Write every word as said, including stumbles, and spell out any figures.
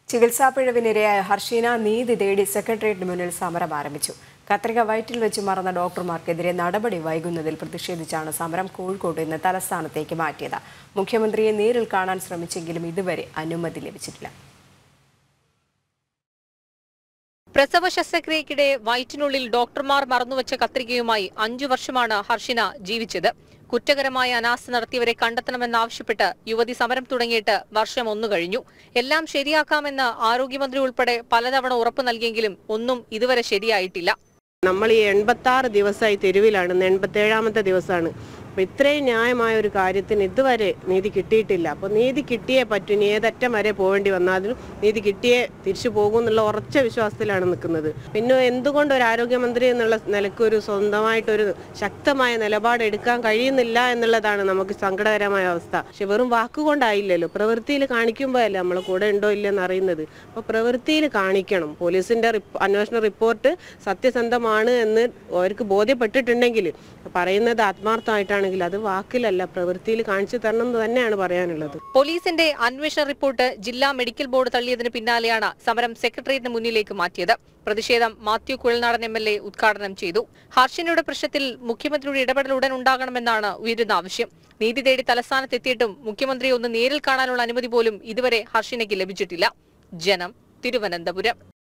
ചികിത്സാ പിഴവിനിരയായ ഹർഷീന നീതി തേടി സെക്രട്ടേറിയറ്റിന് മുന്നിൽ സമരം ആരംഭിച്ചു. കത്രിക വയറ്റിൽ വെച്ച് മറന്ന ഡോക്ടർമാർക്കെതിരെ നടപടി വൈകുന്നതിൽ പ്രതിഷേധിച്ചാണ് സമരം കോഴിക്കോട് നിന്ന് തലസ്ഥാനത്തേക്ക് മാറ്റിയത്. മുഖ്യമന്ത്രിയെ നേരിൽ കാണാൻ ശ്രമിച്ചെങ്കിലും ഇതുവരെ അനുമതി ലഭിച്ചിട്ടില്ല. പ്രസവ ശസ്ത്രക്രിയക്കിടെ വയറ്റിനുള്ളിൽ ഡോക്ടർമാർ മറന്നുവച്ച കത്രികയുമായി അഞ്ചു വർഷമാണ് ഹർഷിന ജീവിച്ചത്. കുറ്റകരമായ അനാസ്ഥ നടത്തിയവരെ കണ്ടെത്തണമെന്നാവശ്യപ്പെട്ട് യുവതി സമരം തുടങ്ങിയിട്ട് വർഷം ഒന്നു കഴിഞ്ഞു. എല്ലാം ശരിയാക്കാമെന്ന് ആരോഗ്യമന്ത്രി ഉൾപ്പെടെ പലതവണ ഉറപ്പു നൽകിയെങ്കിലും ഒന്നും ഇതുവരെ ശരിയായിട്ടില്ല. നമ്മൾ ഈ എൺപത്തി ആറ് ദിവസമായി തെരുവിലാണ്. എൺപത്തേഴാമത്തെ ദിവസമാണ്. അപ്പോൾ ഇത്രയും ന്യായമായ ഒരു കാര്യത്തിന് ഇതുവരെ നീതി കിട്ടിയിട്ടില്ല. അപ്പോൾ നീതി കിട്ടിയേ പറ്റൂ. ഇനി ഏതറ്റം വരെ പോകേണ്ടി വന്നാലും നീതി കിട്ടിയേ തിരിച്ചു പോകും എന്നുള്ള ഉറച്ച വിശ്വാസത്തിലാണ് നിൽക്കുന്നത്. പിന്നെ എന്തുകൊണ്ട് ഒരു ആരോഗ്യമന്ത്രി എന്നുള്ള നിലയ്ക്ക് ഒരു സ്വന്തമായിട്ടൊരു ശക്തമായ നിലപാട് എടുക്കാൻ കഴിയുന്നില്ല എന്നുള്ളതാണ് നമുക്ക് സങ്കടകരമായ അവസ്ഥ. പക്ഷെ വെറും വാക്കുകൊണ്ടായില്ലല്ലോ, പ്രവൃത്തിയിൽ കാണിക്കുമ്പോഴല്ലേ നമ്മൾ കൂടെ ഉണ്ടോ ഇല്ലെന്ന് അറിയുന്നത്. അപ്പോൾ പ്രവൃത്തിയിൽ കാണിക്കണം. പോലീസിന്റെ അന്വേഷണ റിപ്പോർട്ട് സത്യസന്ധമാണ് എന്ന് അവർക്ക് ബോധ്യപ്പെട്ടിട്ടുണ്ടെങ്കിൽ പറയുന്നത് ആത്മാർത്ഥമായിട്ടാണ്, അത് വാക്കിലല്ല പ്രവൃത്തിയിൽ കാണിച്ചു തരണം എന്ന് തന്നെയാണ് പറയാനുള്ളത്. പോലീസിന്റെ അന്വേഷണ റിപ്പോർട്ട് ജില്ലാ മെഡിക്കൽ ബോർഡ് തള്ളിയതിന് പിന്നാലെയാണ് സമരം സെക്രട്ടേറിയറ്റിന് മുന്നിലേക്ക് മാറ്റിയത്. പ്രതിഷേധം Mathew Kuzhalnadan M L A ഉദ്ഘാടനം ചെയ്തു. ഹർഷിനയുടെ പ്രശ്നത്തിൽ മുഖ്യമന്ത്രിയുടെ ഇടപെടൽ ഉടൻ ഉണ്ടാകണമെന്നാണ് ഉയരുന്ന ആവശ്യം. നീതി തേടി തലസ്ഥാനത്തെത്തിയിട്ടും മുഖ്യമന്ത്രിയെ ഒന്ന് നേരിൽ കാണാനുള്ള അനുമതി പോലും ഇതുവരെ ഹർഷിനയ്ക്ക് ലഭിച്ചിട്ടില്ല. ജനം, തിരുവനന്തപുരം.